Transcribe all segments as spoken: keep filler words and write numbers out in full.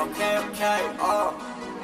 okay, okay, oh.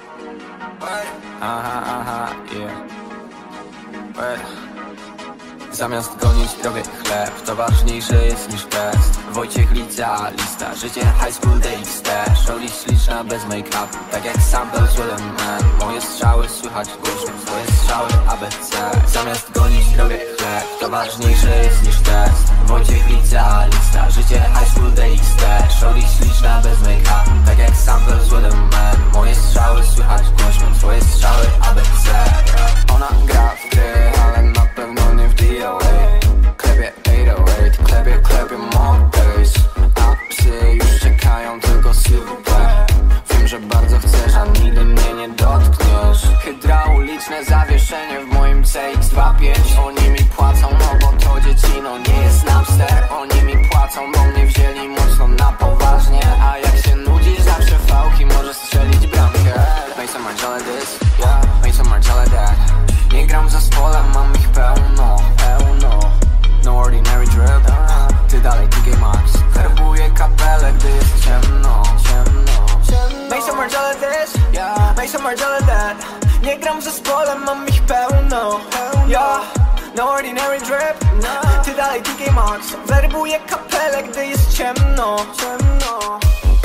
Aha, aha, yeah. Well. Zamiast gonić drogę chleb, to ważniejsze jest niż test. Wojciech Lica, lista, życie high school D X T. Szoli śliczna bez make-upu, tak jak sample z Willem Man. Moje strzały słychać głośno, twoje strzały A B C. Zamiast gonić drogę chleb, to ważniejsze jest niż test. Wojciech Lica, lista, życie high school D X T. Szoli śliczna bez make-upu, tak jak sample z Willem Man. Moje strzały słychać głośno, twoje strzały A B C. Ona gra w gry, ale na pewno nie w D O A. Klepie osiem osiem, klepie, klepie Mondays. A psy już czekają, tylko sypę. Wiem, że bardzo chcesz, a nigdy mnie nie dotkniesz. Hydrauliczne zawieszenie w moim C X dwa pięć. Oni mi płacą, no bo to dziecino nie jest Napster. Oni mi płacą, bo mnie wzięli mocno na poważnie. A jak się nudzisz, zawsze fałki może strzelić bramkę. Mason Margiela this, yeah, Mason Margiela that. Nie gram w zespole, mam ich pełno, pełno. No ordinary drip, ty dalej T K Maxx. Werbuję kapelę, gdy jest ciemno, ciemno. Mason Margiela this, yeah, Mason Margiela that. Nie gram w zespole, mam ich pełno, yeah. No ordinary drip, ty dalej T K Maxx. Werbuję kapelę, gdy jest ciemno, ciemno.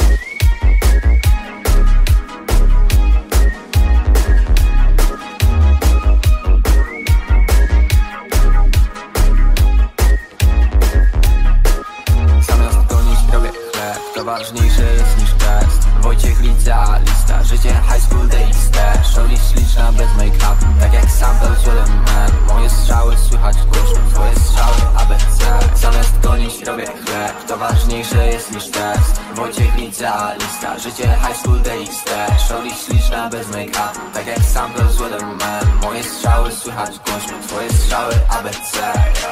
To ważniejsze jest niż test. Wojciech Lica, lista, życie high school D X T. Szoli śliczna bez make-upu, tak jak sample z Willem Man. Moje strzały słychać głośno, twoje strzały A B C. Zamiast gonić robię chleb, to ważniejsze jest niż test. Wojciech Lica, lista, życie high school D X T. Szoli śliczna bez make-upu, tak jak sample z Willem Man. Moje strzały słychać głośno, twoje strzały A B C.